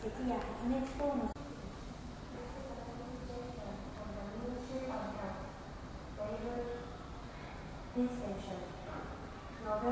席や発熱等のThis station.